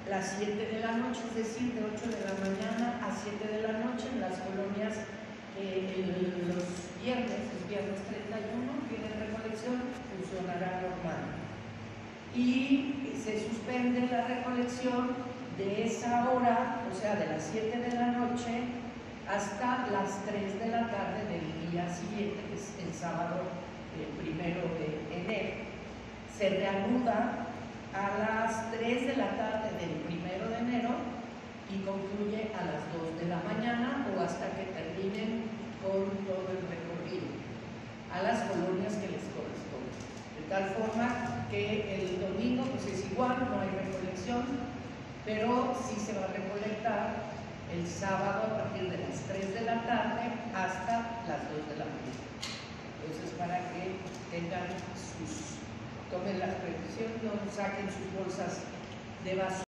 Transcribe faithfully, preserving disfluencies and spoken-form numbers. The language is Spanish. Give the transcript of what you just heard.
las siete de la noche, es decir, de ocho de la mañana a siete de la noche en las colonias. Eh, el, los viernes, el viernes treinta y uno, tienen recolección, funcionará normal. Y se suspende la recolección de esa hora, o sea, de las siete de la noche hasta las tres de la tarde del día siguiente, que es el sábado eh, primero de enero. Se reanuda a las tres de la tarde del primero de enero y concluye a las dos de la mañana o hasta que terminen con todo el recorrido a las colonias que les corresponde. De tal forma que el domingo pues es igual, no hay recolección, pero sí se va a recolectar el sábado a partir de las tres de la tarde hasta las dos de la mañana. Entonces, para que tengan sus, tomen las previsiones, saquen sus bolsas de basura.